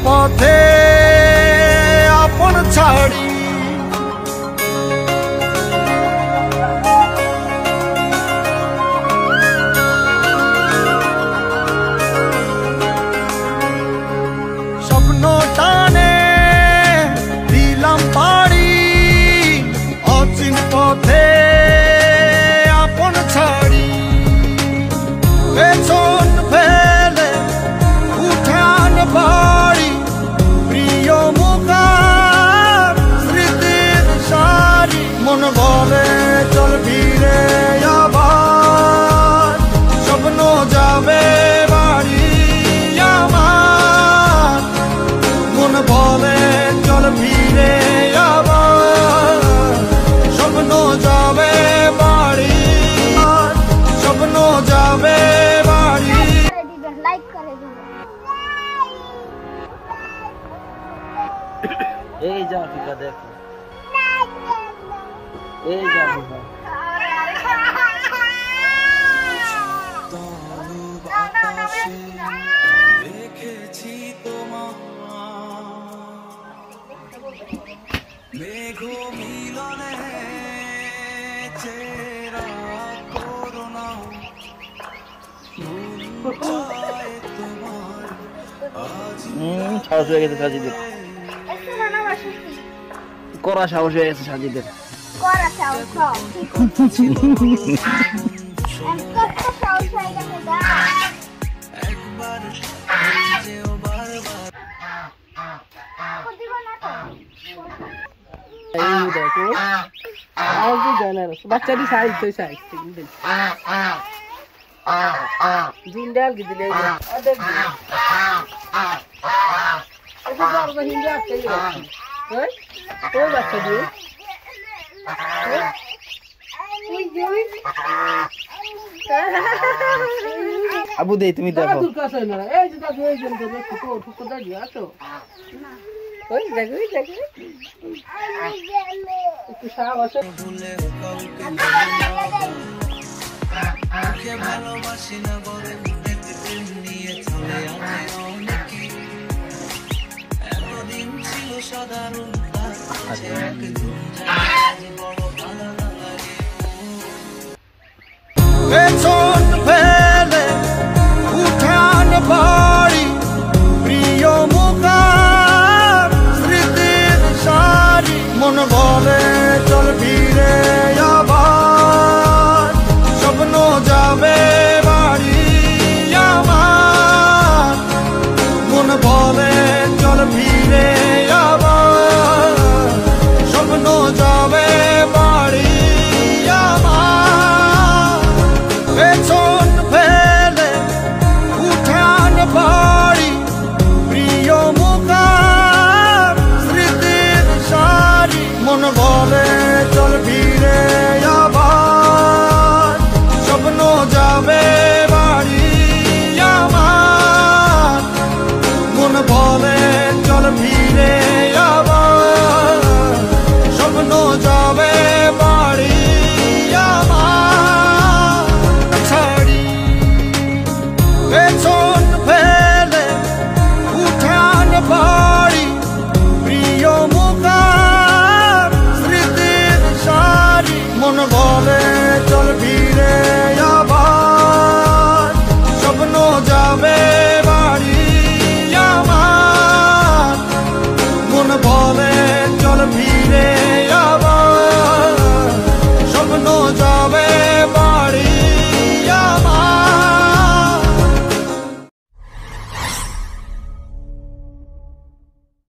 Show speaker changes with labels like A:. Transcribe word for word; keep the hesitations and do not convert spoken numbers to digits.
A: পথে আপন ছাড়ি স্বপ্ন টানে দিলাম পাড়ি অচিন পথে আপন ছাড়ি পেছন ফেলে উঠান বাড়ি প্রিয় মুখার স্মৃতির সারি মন বলে চল ফিরে আবার স্বপ্ন যাবে বাড়ি আমার মন বলে চল ফিরে আবার স্বপ্ন যাবে বাড়ি স্বপ্ন যাবে বাড়ি
B: লাইক করে দিবেন
C: এই যা ফিকা দেখো এই যা ফিকা
D: দেখেছি তোমার মেঘ মিলনে চেরা করোনা
C: হুম সাহস হয়ে গেছে সাজিদের করা সাহস হয়ে গেছে সাজিদের
B: করা চাও খাও এম কত চাও চাই গেছে দা
D: একবার যেও বারবার
B: কদিব না তো
C: এই দেখো আজ জানার বাচ্চাটি সাইজ তো সাইজ ঠিক দিন জিন্দাল গিদিলে অদেক এটা বড় হিন্দা আছে ওই ওই বাচ্চা দিয়ে আবু দে তুমি দেখো এই যে দেখো এই যে দেখো তো তো দাঁড়িয়ে আছো ওই দেখো ওই দেখো একটু সাহস
D: ভুলে কাউকে কে ভালোবাসি না বলে নিয়ে চলে আছে অনেকে এতদিন ছিল সাধারণ বড় ভালো লাগে
A: পেছন ফেলে উঠান বাড়ি প্রিয় মুখার স্মৃতির সারি মন বলে চল ফিরে আবার স্বপ্ন যাবে বাড়ি আমার মন বলে চল ফিরে আবার স্বপ্ন যাবে বাড়ি আমার পেছন ফেলে উঠান বাড়ি প্রিয় মুখার স্মৃতির সারি মন বলে চল ফিরে আবার স্বপ্ন যাবে বাড়ি আমার মন বলে চল ফিরে আবার স্বপ্ন যাবে বাড়ি আমার ছাড়ি পেছন ফেলে উঠান বাড়ি প্রিয় মুখার স্মৃতির সারি মন বলে চল ফিরে আবার